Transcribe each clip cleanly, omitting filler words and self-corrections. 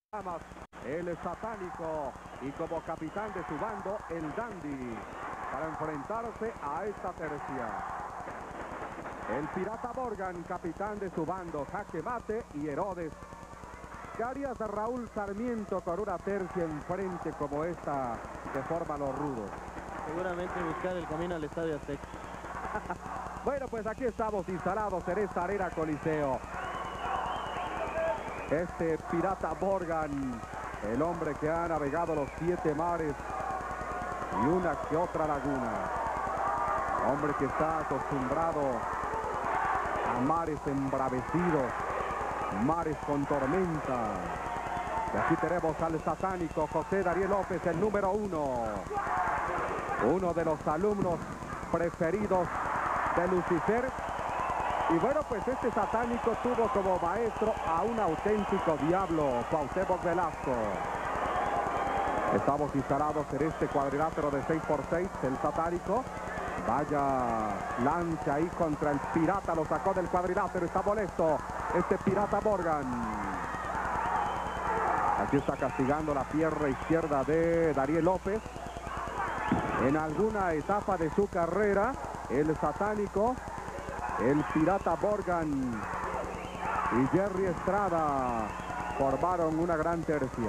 El satánico y como capitán de su bando, el Dandy, para enfrentarse a esta tercia. El pirata Morgan, capitán de su bando, Jaque Mate y Herodes. ¿Qué harías a Raúl Sarmiento con una tercia enfrente como esta que forma los rudos? Seguramente buscar el camino al Estadio Azteca. Bueno, pues aquí estamos instalados en esta arena Coliseo. Este pirata Morgan, el hombre que ha navegado los 7 mares y una que otra laguna. Hombre que está acostumbrado a mares embravecidos, mares con tormenta. Y aquí tenemos al satánico José Dariel López, el número 1. Uno de los alumnos preferidos de Lucifer. Y bueno, pues este satánico tuvo como maestro a un auténtico diablo, Cuauhtémoc Velasco. Estamos instalados en este cuadrilátero de 6x6, el satánico. Vaya lancha ahí contra el pirata, lo sacó del cuadrilátero, está molesto este pirata Morgan. Aquí está castigando la pierna izquierda de Dariel López. En alguna etapa de su carrera, el satánico, el pirata Morgan y Jerry Estrada formaron una gran tercia.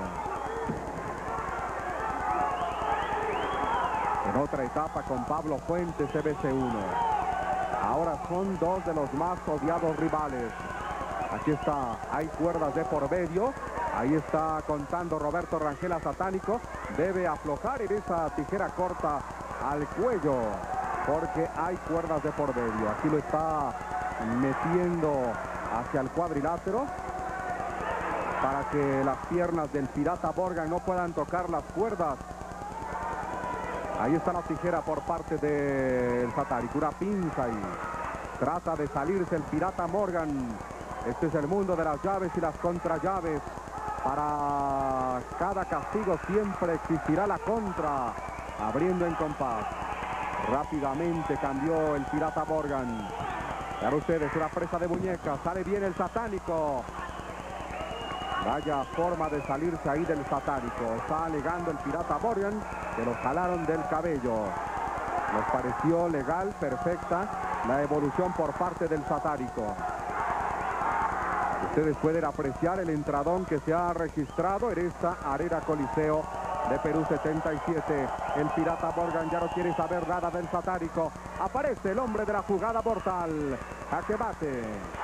En otra etapa con Pablo Fuentes, CBC1. Ahora son dos de los más odiados rivales. Aquí está, hay cuerdas de por medio. Ahí está contando Roberto Rangel satánico. Debe aflojar en esa tijera corta al cuello, porque hay cuerdas de por medio. Aquí lo está metiendo hacia el cuadrilátero para que las piernas del pirata Morgan no puedan tocar las cuerdas. Ahí está la tijera por parte del satánico, una pinza ahí. Trata de salirse el pirata Morgan. Este es el mundo de las llaves y las contrallaves. Para cada castigo siempre existirá la contra, abriendo en compás. Rápidamente cambió el pirata Morgan. Vean ustedes, una presa de muñecas. Sale bien el satánico. Vaya forma de salirse ahí del satánico. Está alegando el pirata Morgan que lo jalaron del cabello. Nos pareció legal, perfecta la evolución por parte del satánico. Ustedes pueden apreciar el entradón que se ha registrado en esta arena Coliseo de Perú 77. El pirata Morgan ya no quiere saber nada del satánico. Aparece el hombre de la jugada mortal, Jaque Mate.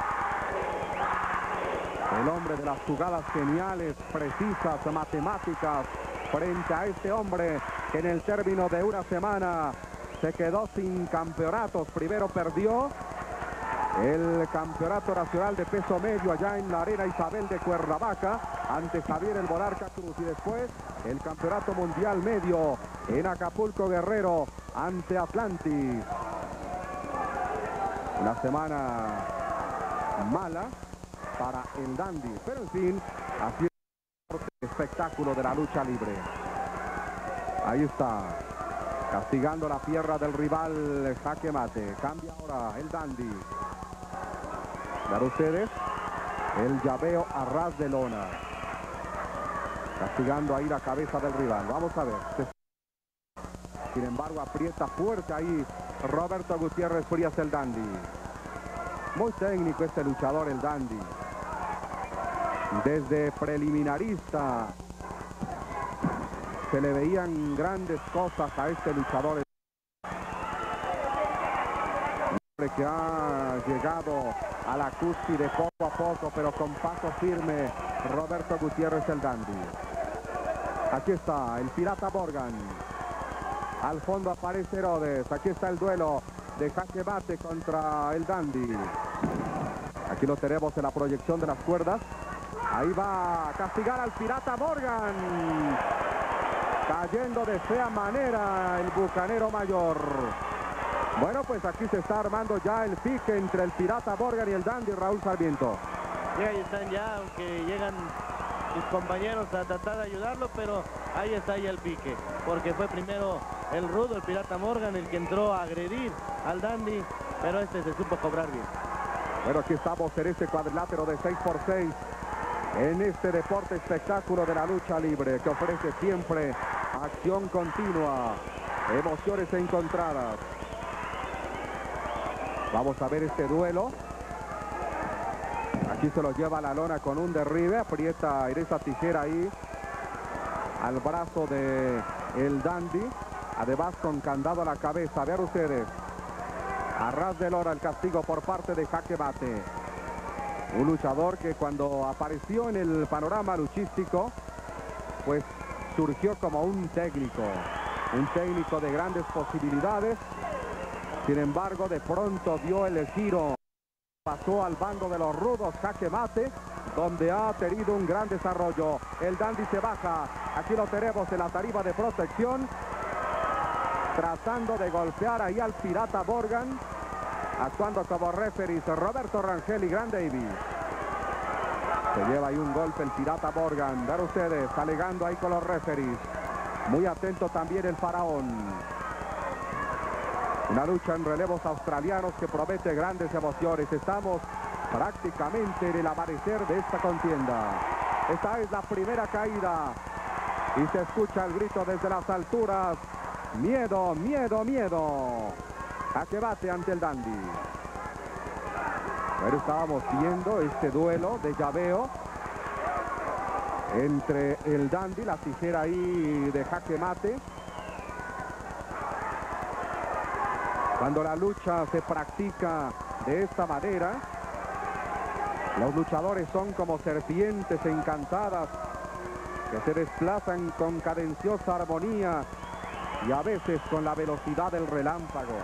El hombre de las jugadas geniales, precisas, matemáticas, frente a este hombre que en el término de una semana se quedó sin campeonatos. Primero perdió el campeonato nacional de peso medio allá en la arena Isabel de Cuernavaca ante Javier el Monarca Cruz, y después el campeonato mundial medio en Acapulco Guerrero ante Atlantis. Una semana mala para el Dandy, pero en fin, así es el espectáculo de la lucha libre. Ahí está, castigando la pierna del rival Jaque Mate. Cambia ahora el Dandy. Vean ustedes el llaveo a ras de lona, castigando ahí la cabeza del rival. Vamos a ver. Sin embargo, aprieta fuerte ahí Roberto Gutiérrez Frías, el Dandy. Muy técnico este luchador, el Dandy. Desde preliminarista se le veían grandes cosas a este luchador, que ha llegado a la cúspide poco a poco, pero con paso firme, Roberto Gutiérrez, el Dandy. Aquí está el pirata Morgan. Al fondo aparece Herodes. Aquí está el duelo de Jaque Mate contra el Dandy. Aquí lo tenemos en la proyección de las cuerdas. Ahí va a castigar al pirata Morgan. Cayendo de fea manera el bucanero mayor. Bueno, pues aquí se está armando ya el pique entre el pirata Morgan y el Dandy, Raúl Sarmiento. Y ahí están ya, aunque llegan sus compañeros a tratar de ayudarlo, pero ahí está ya el pique, porque fue primero el rudo, el pirata Morgan, el que entró a agredir al Dandy, pero este se supo cobrar bien. Bueno, aquí estamos en este cuadrilátero de 6x6. en este deporte espectáculo de la lucha libre que ofrece siempre acción continua, emociones encontradas. Vamos a ver este duelo. Aquí se lo lleva a la lona con un derribe, aprieta en esa tijera ahí al brazo de el Dandy, además con candado a la cabeza. Vean ustedes, a ras de lona el castigo por parte de Jaque Mate. Un luchador que cuando apareció en el panorama luchístico, pues surgió como un técnico de grandes posibilidades. Sin embargo, de pronto dio el giro, pasó al bando de los rudos Jaque Mate, donde ha tenido un gran desarrollo. El Dandy se baja, aquí lo tenemos en la tarima de protección, tratando de golpear ahí al Pirata Morgan, actuando como referees Roberto Rangel y Gran Davis. Se lleva ahí un golpe el Pirata Morgan, ver ustedes, alegando ahí con los referees. Muy atento también el Faraón. Una lucha en relevos australianos que promete grandes emociones. Estamos prácticamente en el amanecer de esta contienda. Esta es la primera caída y se escucha el grito desde las alturas. Miedo, miedo, miedo. Jaque Mate ante el Dandy. Pero estábamos viendo este duelo de llaveo entre el Dandy, la tijera ahí de Jaque Mate. Cuando la lucha se practica de esta manera, los luchadores son como serpientes encantadas que se desplazan con cadenciosa armonía y a veces con la velocidad del relámpago.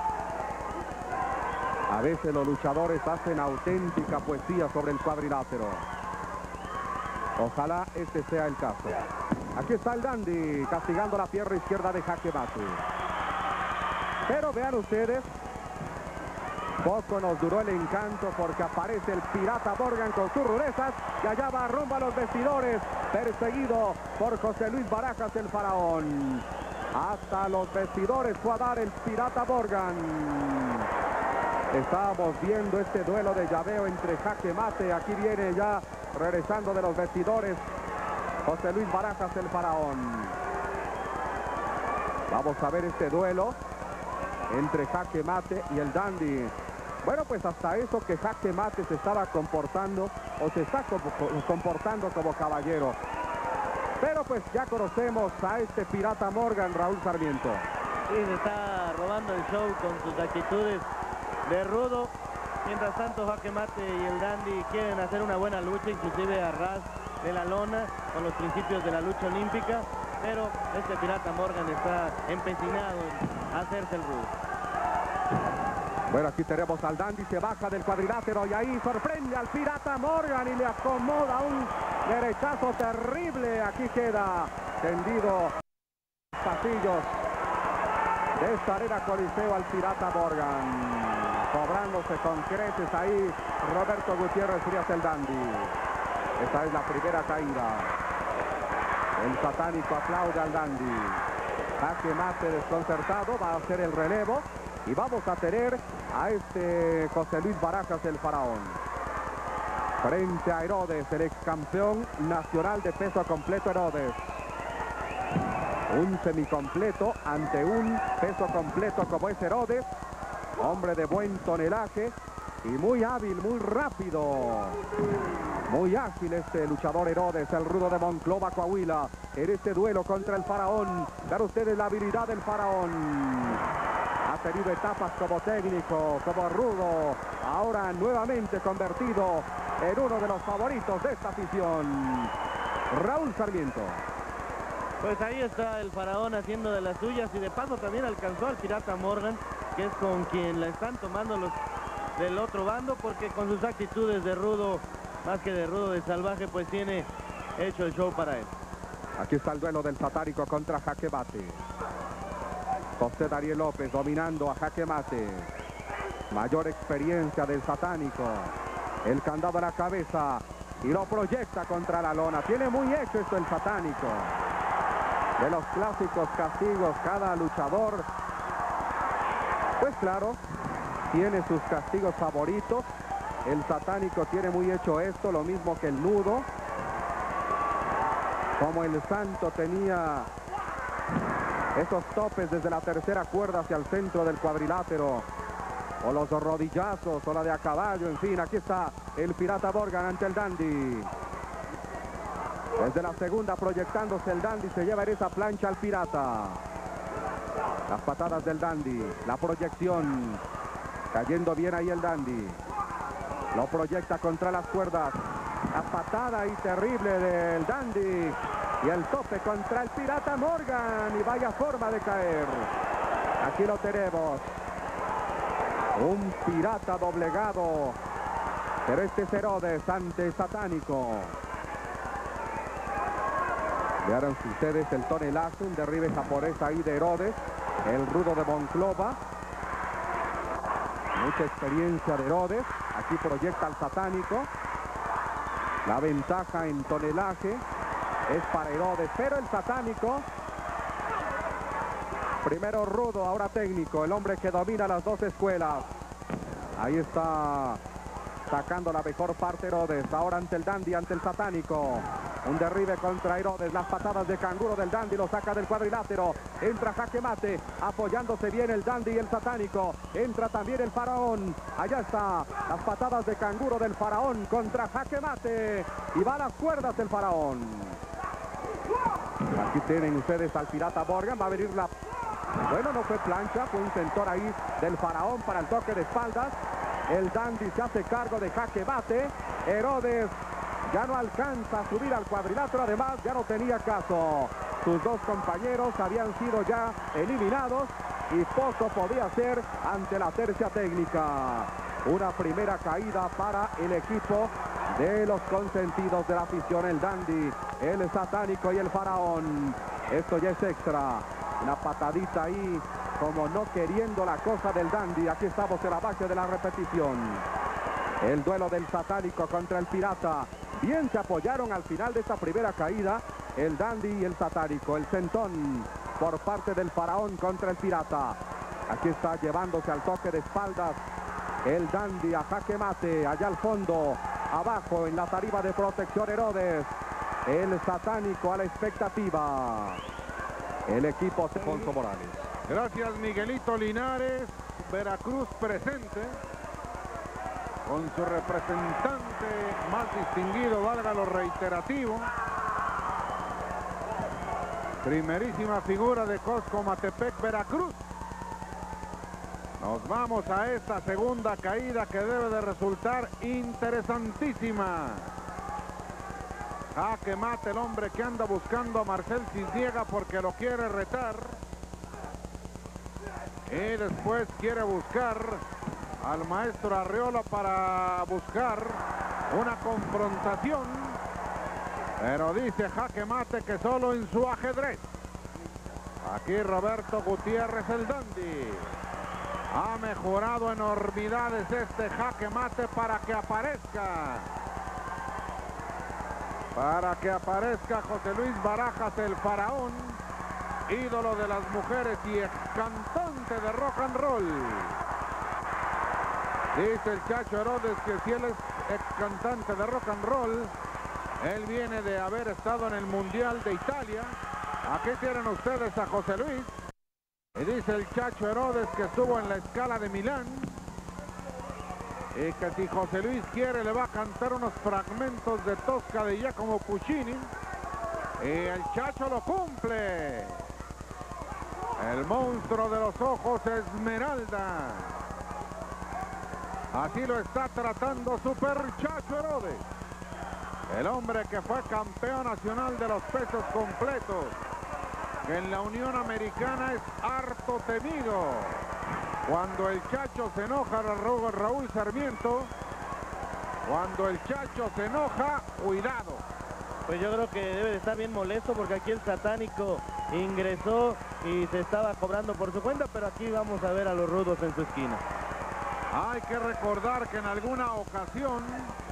A veces los luchadores hacen auténtica poesía sobre el cuadrilátero. Ojalá este sea el caso. Aquí está el Dandy castigando la pierna izquierda de Jaque Mate. Pero vean ustedes, poco nos duró el encanto porque aparece el Pirata Morgan con sus rudezas y allá va rumbo a los vestidores, perseguido por José Luis Barajas, el Faraón. Hasta los vestidores fue a dar el Pirata Morgan. Estábamos viendo este duelo de llaveo entre Jaque Mate. Aquí viene ya regresando de los vestidores José Luis Barajas, el Faraón. Vamos a ver este duelo entre Jaque Mate y el Dandy. Bueno, pues hasta eso que Jaque Mate se estaba comportando o se está comportando como caballero. Pero pues ya conocemos a este Pirata Morgan, Raúl Sarmiento. Sí, se está robando el show con sus actitudes de rudo. Mientras tanto, Jaque Mate y el Dandy quieren hacer una buena lucha, inclusive a ras de la lona, con los principios de la lucha olímpica. Pero este Pirata Morgan está empecinado en hacerse el rudo. Bueno, aquí tenemos al Dandy, se baja del cuadrilátero y ahí sorprende al Pirata Morgan y le acomoda un derechazo terrible. Aquí queda tendido los pasillos de esta arena Coliseo al Pirata Morgan. Cobrándose con creces ahí Roberto Gutiérrez Frías, el Dandy. Esta es la primera caída. El satánico aplaude al Dandy. Jaque Mate desconcertado, va a hacer el relevo. Y vamos a tener a este José Luis Barajas, el Faraón. Frente a Herodes, el ex campeón nacional de peso completo Herodes. Un semicompleto ante un peso completo como es Herodes. Hombre de buen tonelaje y muy hábil, muy rápido. Muy ágil este luchador Herodes, el rudo de Monclova, Coahuila. En este duelo contra el Faraón. Vean ustedes la habilidad del Faraón. Ha tenido etapas como técnico, como rudo. Ahora nuevamente convertido en uno de los favoritos de esta afición. Raúl Sarmiento. Pues ahí está el Faraón haciendo de las suyas y de paso también alcanzó al Pirata Morgan, que es con quien la están tomando los del otro bando, porque con sus actitudes de rudo, más que de rudo, de salvaje, pues tiene hecho el show para él. Aquí está el duelo del satánico contra Jaque Mate. José Dariel López dominando a Jaque Mate. Mayor experiencia del satánico. El candado a la cabeza y lo proyecta contra la lona. Tiene muy hecho esto el satánico. De los clásicos castigos, cada luchador, pues claro, tiene sus castigos favoritos. El satánico tiene muy hecho esto, lo mismo que el nudo. como el Santo tenía esos topes desde la tercera cuerda hacia el centro del cuadrilátero, o los rodillazos, o la de a caballo, en fin, aquí está el Pirata Morgan ante el Dandy. Desde la segunda proyectándose el Dandy, se lleva en esa plancha al Pirata. Las patadas del Dandy, la proyección, cayendo bien ahí el Dandy. Lo proyecta contra las cuerdas. La patada ahí terrible del Dandy. Y el tope contra el Pirata Morgan. Y vaya forma de caer. Aquí lo tenemos. Un Pirata doblegado. Pero este es Herodes ante Satánico. Vean ustedes el tonelazo, un derribe japonés ahí de Herodes. El rudo de Monclova. Mucha experiencia de Herodes. Aquí proyecta al Satánico. La ventaja en tonelaje es para Herodes, pero el Satánico, primero rudo, ahora técnico, el hombre que domina las dos escuelas. Ahí está sacando la mejor parte Herodes, ahora ante el Dandy, ante el Satánico. Un derribe contra Herodes, las patadas de canguro del Dandy, lo saca del cuadrilátero, entra jaque mate, apoyándose bien el Dandy y el Satánico, entra también el Faraón, allá está, las patadas de canguro del Faraón contra jaque mate, y va a las cuerdas el Faraón. Aquí tienen ustedes al Pirata Morgan, va a venir la... Bueno, no fue plancha, fue un sentor ahí del Faraón para el toque de espaldas, el Dandy se hace cargo de jaque mate, Herodes ya no alcanza a subir al cuadrilátero, además ya no tenía caso. Sus dos compañeros habían sido ya eliminados y poco podía hacer ante la tercia técnica. Una primera caída para el equipo de los consentidos de la afición, el Dandy, el Satánico y el Faraón. Esto ya es extra. Una patadita ahí, como no queriendo la cosa del Dandy. Aquí estamos en la base de la repetición. El duelo del Satánico contra el Pirata. Bien se apoyaron al final de esta primera caída el Dandy y el Satánico. El sentón por parte del Faraón contra el Pirata. Aquí está llevándose al toque de espaldas el Dandy a jaque mate. Allá al fondo, abajo en la tarima de protección Herodes. El Satánico a la expectativa. El equipo de Alfonso Morales. Gracias, Miguelito Linares. Veracruz presente con su representante más distinguido, valga lo reiterativo. Primerísima figura de Cosco Matepec, Veracruz. Nos vamos a esta segunda caída que debe de resultar interesantísima. Jaque mate el hombre que anda buscando a Marcel Cisniega porque lo quiere retar. Y después quiere buscar al maestro Arreola para buscar una confrontación, pero dice jaque mate que solo en su ajedrez. Aquí Roberto Gutiérrez, el Dandy, ha mejorado enormidades este jaque mate para que aparezca José Luis Barajas, el Faraón, ídolo de las mujeres y ex cantante de rock and roll. Dice el Chacho Herodes que si él es ex cantante de rock and roll, él viene de haber estado en el Mundial de Italia. Aquí tienen ustedes a José Luis. Y dice el Chacho Herodes que estuvo en la Scala de Milán. Y que si José Luis quiere le va a cantar unos fragmentos de Tosca de Giacomo Puccini. Y el Chacho lo cumple. El monstruo de los ojos esmeralda. Así lo está tratando Super Chacho Herodes. El hombre que fue campeón nacional de los pesos completos. Que en la Unión Americana es harto temido. Cuando el Chacho se enoja, Raúl Sarmiento. Cuando el Chacho se enoja, cuidado. Pues yo creo que debe de estar bien molesto porque aquí el Satánico ingresó y se estaba cobrando por su cuenta, pero aquí vamos a ver a los rudos en su esquina. Hay que recordar que en alguna ocasión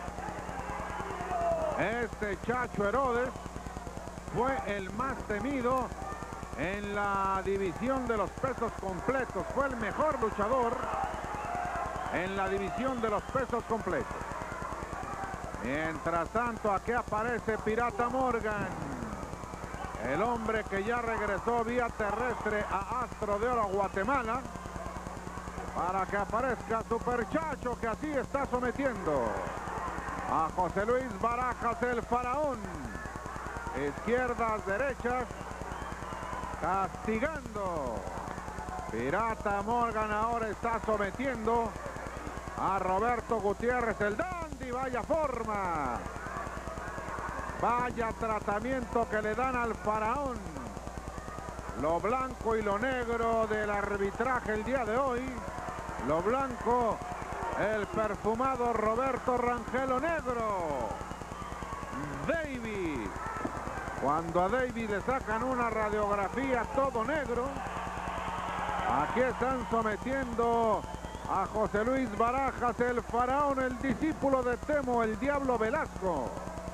este Chacho Herodes fue el más temido en la división de los pesos completos. Fue el mejor luchador en la división de los pesos completos. Mientras tanto, aquí aparece Pirata Morgan. el hombre que ya regresó vía terrestre a Astro de Oro, Guatemala, para que aparezca Super Chacho, que así está sometiendo a José Luis Barajas, el faraón. Izquierdas, derechas, castigando. Pirata Morgan ahora está sometiendo a Roberto Gutiérrez, el dandy. Vaya forma, vaya tratamiento que le dan al faraón. Lo blanco y lo negro del arbitraje el día de hoy. Lo blanco, el perfumado Roberto Rangel. Lo negro, Davis. Cuando a Davis le sacan una radiografía todo negro, aquí están sometiendo a José Luis Barajas, el faraón, el discípulo de Temo, el Diablo Velasco.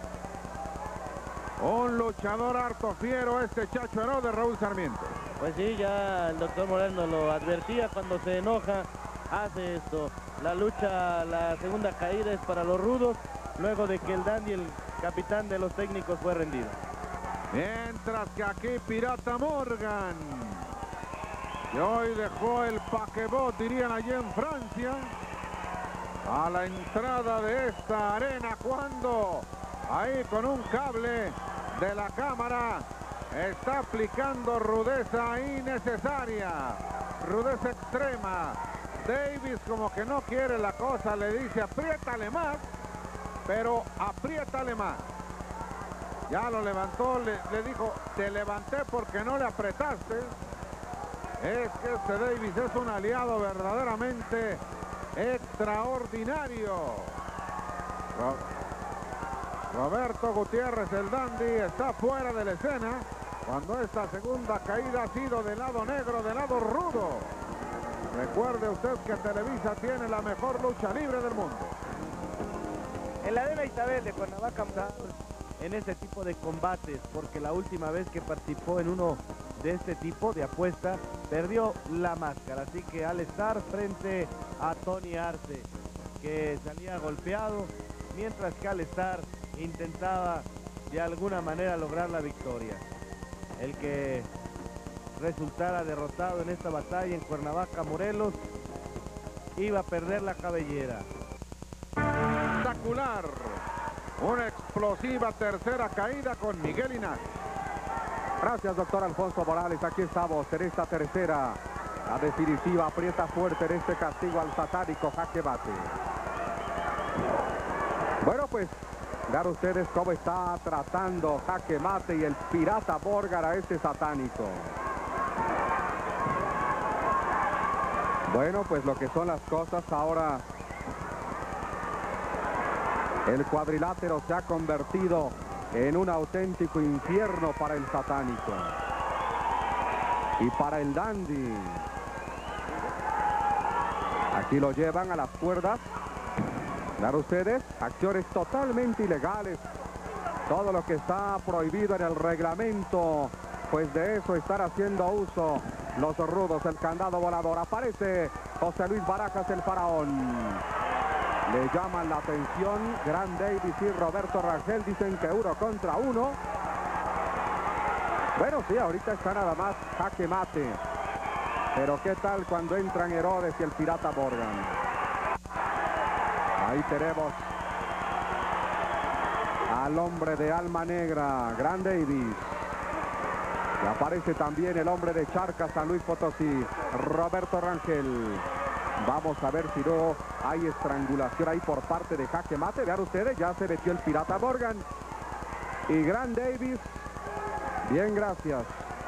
Un luchador harto fiero, este Chacho Herodes, Raúl Sarmiento. Pues sí, ya el doctor Moreno lo advertía, cuando se enoja hace esto. La lucha, la segunda caída es para los rudos, luego de que el dandy, el capitán de los técnicos, fue rendido. Mientras que aquí Pirata Morgan, que hoy dejó el paquebot, dirían allí en Francia, a la entrada de esta arena, cuando ahí con un cable de la cámara está aplicando rudeza innecesaria, rudeza extrema. Davis, como que no quiere la cosa, le dice apriétale más, pero apriétale más. Ya lo levantó, le dijo, te levanté porque no le apretaste. Es que este Davis es un aliado verdaderamente extraordinario. Roberto Gutiérrez, el dandy, está fuera de la escena cuando esta segunda caída ha sido del lado negro, del lado rudo. Recuerde usted que Televisa tiene la mejor lucha libre del mundo. En la Arena Isabel de Cuernavaca, en este tipo de combates, porque la última vez que participó en uno de este tipo de apuesta perdió la máscara, así que al estar frente a Tony Arce, que salía golpeado, mientras que al estar intentaba de alguna manera lograr la victoria. El que resultara derrotado en esta batalla en Cuernavaca, Morelos, iba a perder la cabellera. Espectacular. Una explosiva tercera caída con Miguel Linares. Gracias, doctor Alfonso Morales. Aquí estamos en esta tercera, la definitiva. Aprieta fuerte en este castigo al satánico jaque mate. Bueno, pues vean ustedes cómo está tratando jaque mate y el Pirata Morgan a este satánico. Bueno, pues lo que son las cosas ahora, el cuadrilátero se ha convertido en un auténtico infierno para el satánico y para el dandy. Aquí lo llevan a las cuerdas. Vean ustedes, acciones totalmente ilegales. Todo lo que está prohibido en el reglamento, pues de eso están haciendo uso los rudos. El candado volador. Aparece José Luis Barajas, el faraón. Le llaman la atención Gran Davis y Roberto Rangel. Dicen que 1 contra 1. Bueno, sí, ahorita está nada más jaque mate. Pero ¿qué tal cuando entran Herodes y el Pirata Morgan? Ahí tenemos al hombre de alma negra, Gran Davis. Y aparece también el hombre de Charcas, San Luis Potosí, Roberto Rangel. Vamos a ver si no hay estrangulación ahí por parte de jaque mate. Vean ustedes, ya se metió el Pirata Morgan. Y Gran Davis, bien, gracias.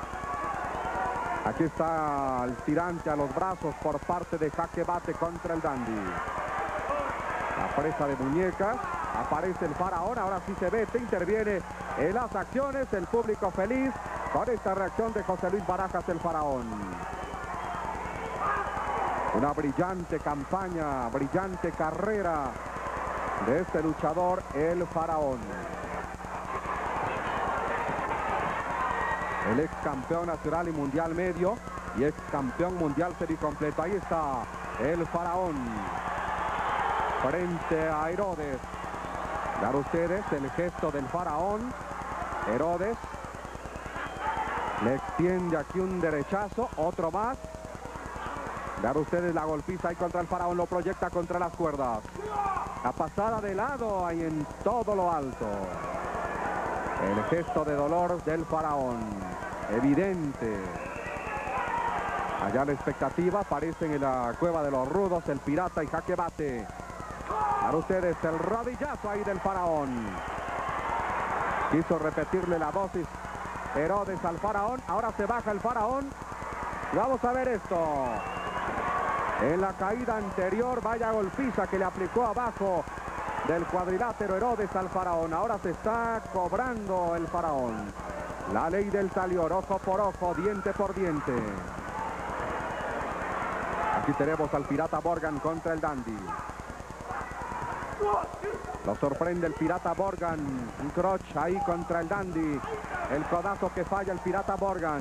Aquí está el tirante a los brazos por parte de jaque mate contra el dandy. La presa de muñecas. Aparece el faraón, ahora sí se mete, interviene en las acciones. El público feliz con esta reacción de José Luis Barajas, el faraón. Una brillante campaña, brillante carrera de este luchador, el faraón. El ex campeón nacional y mundial medio y ex campeón mundial semicompleto. Ahí está el faraón frente a Herodes. Vean ustedes el gesto del faraón. Herodes Le extiende aquí un derechazo, otro más. Vean ustedes la golpiza ahí contra el faraón, lo proyecta contra las cuerdas. La pasada de lado ahí en todo lo alto. El gesto de dolor del faraón, evidente. Allá la expectativa, aparecen en la cueva de los rudos, el pirata y jaque mate. Para ustedes el rodillazo ahí del faraón. Quiso repetirle la dosis Herodes al faraón, ahora se baja el faraón. Y vamos a ver esto. En la caída anterior, vaya golpiza que le aplicó abajo del cuadrilátero Herodes al faraón. Ahora se está cobrando el faraón. La ley del talión, ojo por ojo, diente por diente. Aquí tenemos al pirata Morgan contra el dandy. Lo sorprende el pirata Morgan. Un crotch ahí contra el dandy. El codazo que falla el pirata Morgan.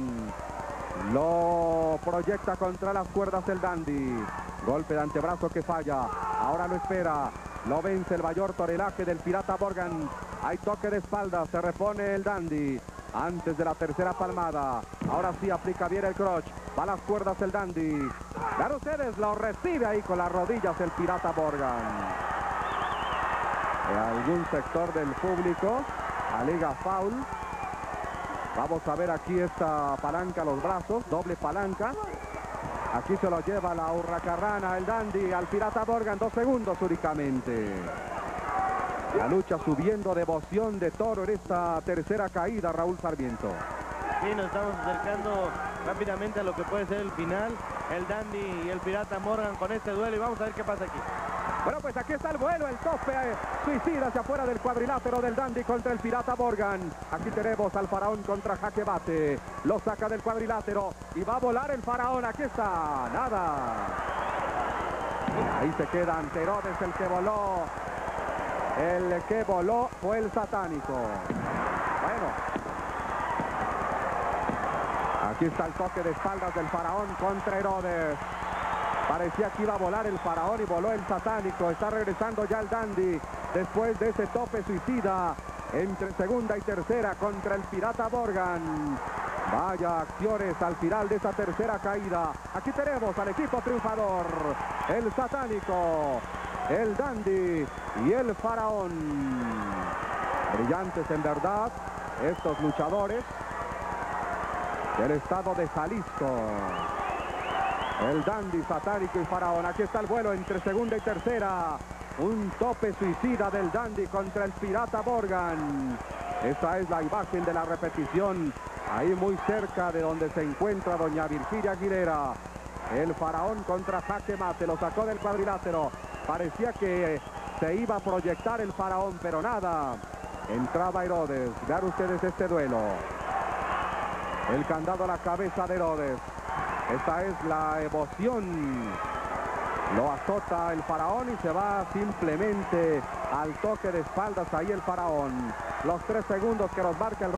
Lo proyecta contra las cuerdas el dandy. Golpe de antebrazo que falla. Ahora lo espera. Lo vence el mayor torelaje del pirata Morgan. Hay toque de espalda. Se repone el dandy. Antes de la tercera palmada. Ahora sí aplica bien el crotch. Va a las cuerdas el dandy. Vean ustedes, lo recibe ahí con las rodillas el pirata Morgan. En algún sector del público alega foul. Vamos a ver aquí esta palanca a los brazos, doble palanca. Aquí se lo lleva la hurracarrana, el dandy, al pirata Morgan, 2 segundos únicamente. La lucha subiendo, devoción de toro en esta tercera caída, Raúl Sarmiento. Sí, nos estamos acercando rápidamente a lo que puede ser el final. El dandy y el pirata Morgan con este duelo y vamos a ver qué pasa aquí. Bueno, pues aquí está el vuelo, el tope suicida hacia afuera del cuadrilátero del dandy contra el pirata Morgan. Aquí tenemos al faraón contra jaque mate. Lo saca del cuadrilátero y va a volar el faraón. Aquí está, nada. Ahí se queda ante Herodes el que voló. El que voló fue el satánico. Bueno. Aquí está el toque de espaldas del faraón contra Herodes. Parecía que iba a volar el faraón y voló el satánico. Está regresando ya el dandy después de ese tope suicida entre segunda y tercera contra el pirata Morgan. Vaya acciones al final de esa tercera caída. Aquí tenemos al equipo triunfador. El satánico, el dandy y el faraón. Brillantes en verdad estos luchadores del estado de Jalisco. El dandy, satánico y faraón. Aquí está el vuelo entre segunda y tercera. Un tope suicida del dandy contra el pirata Morgan. Esta es la imagen de la repetición. Ahí muy cerca de donde se encuentra doña Virginia Aguilera. El faraón contra jaque mate. Lo sacó del cuadrilátero. Parecía que se iba a proyectar el faraón, pero nada. Entraba Herodes. Vean ustedes este duelo. El candado a la cabeza de Herodes. Esta es la emoción. Lo azota el faraón y se va simplemente al toque de espaldas ahí el faraón. Los 3 segundos que nos marca el